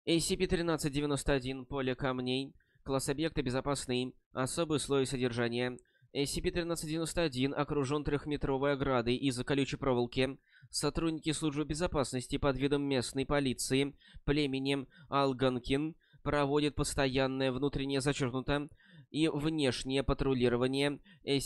SCP-1391 поле камней. Класс объекта безопасный. Особый слой содержания. SCP-1391 окружен трехметровой оградой из колючей проволоки. Сотрудники службы безопасности под видом местной полиции племени Алганкин проводят постоянное внутреннее зачеркнуто и внешнее патрулирование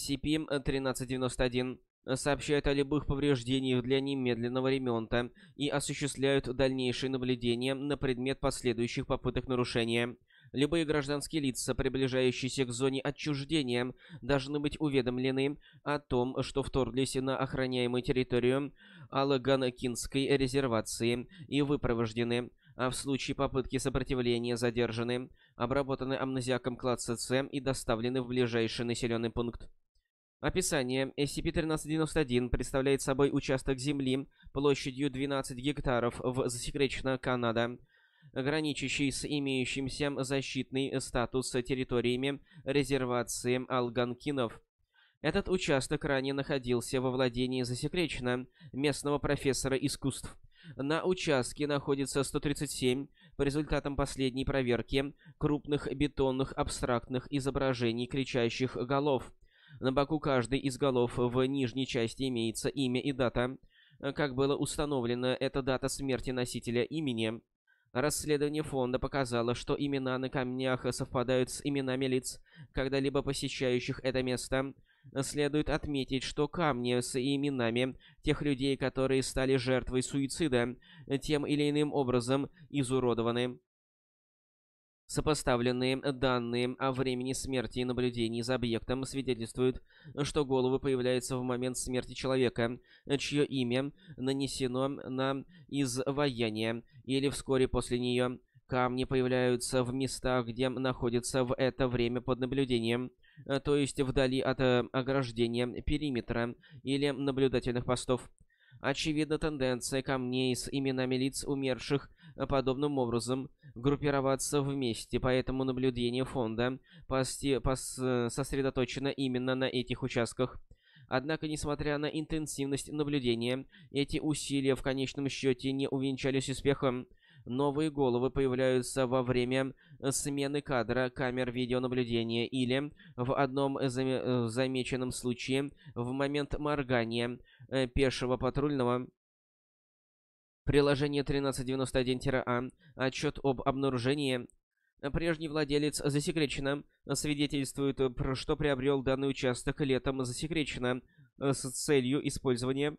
SCP-1391, сообщают о любых повреждениях для немедленного ремонта и осуществляют дальнейшие наблюдения на предмет последующих попыток нарушения. Любые гражданские лица, приближающиеся к зоне отчуждения, должны быть уведомлены о том, что вторглись на охраняемую территорию Алганкинской резервации и выпровождены, а в случае попытки сопротивления задержаны, обработаны амнезиаком класса С и доставлены в ближайший населенный пункт. Описание. SCP-1391 представляет собой участок земли площадью 12 гектаров в засекреченной Канада, граничащий с имеющимся защитный статус территориями резервации Алганкинов. Этот участок ранее находился во владении засекречено местного профессора искусств. На участке находится 137, по результатам последней проверки, крупных бетонных абстрактных изображений кричащих голов. На боку каждой из голов в нижней части имеется имя и дата. Как было установлено, это дата смерти носителя имени. Расследование фонда показало, что имена на камнях совпадают с именами лиц, когда-либо посещающих это место. Следует отметить, что камни с именами тех людей, которые стали жертвой суицида, тем или иным образом изуродованы. Сопоставленные данные о времени смерти и наблюдений за объектом свидетельствуют, что головы появляются в момент смерти человека, чье имя нанесено на изваяние, или вскоре после нее. Камни появляются в местах, где находятся в это время под наблюдением, то есть вдали от ограждения, периметра или наблюдательных постов. Очевидна тенденция камней с именами лиц умерших подобным образом группироваться вместе, поэтому наблюдение фонда сосредоточено именно на этих участках. Однако, несмотря на интенсивность наблюдения, эти усилия в конечном счете не увенчались успехом. Новые головы появляются во время смены кадра камер видеонаблюдения или, в одном замеченном случае, в момент моргания пешего патрульного. Приложение 1391-А. Отчет об обнаружении. Прежний владелец засекречено. Свидетельствует, что приобрел данный участок летом засекречено с целью использования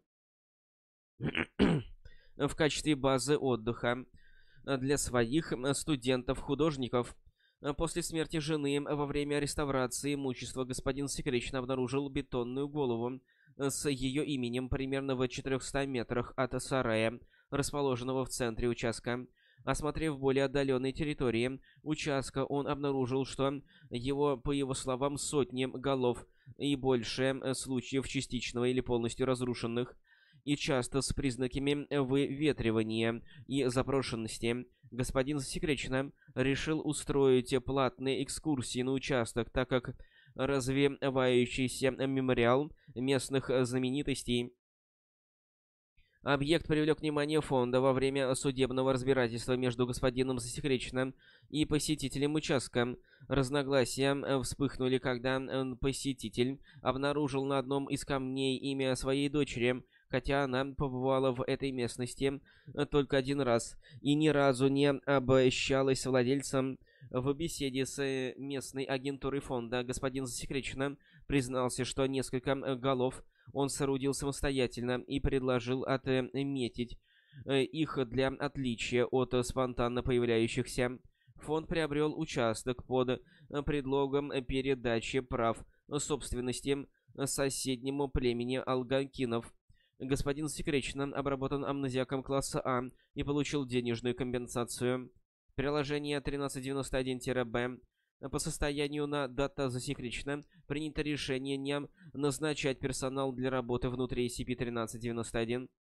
в качестве базы отдыха для своих студентов-художников. После смерти жены во время реставрации имущества господин секретно обнаружил бетонную голову с ее именем примерно в 400 метрах от сарая, расположенного в центре участка. Осмотрев более отдаленные территории участка, он обнаружил, что по его словам, сотни голов и больше случаев частичного или полностью разрушенных, и часто с признаками выветривания и заброшенности. Господин засекречено решил устроить платные экскурсии на участок, так как развивающийся мемориал местных знаменитостей. Объект привлек внимание фонда во время судебного разбирательства между господином засекреченным и посетителем участка. Разногласия вспыхнули, когда посетитель обнаружил на одном из камней имя своей дочери, хотя она побывала в этой местности только один раз и ни разу не обращалась с владельцем. В беседе с местной агентурой фонда господин засекреченно признался, что несколько голов он соорудил самостоятельно и предложил отметить их для отличия от спонтанно появляющихся. Фонд приобрел участок под предлогом передачи прав собственности соседнему племени Алганкинов. Господин секретно обработан амнезиаком класса А и получил денежную компенсацию. Приложение 1391-Б. По состоянию на дата засекречено принято решение не назначать персонал для работы внутри SCP-1391.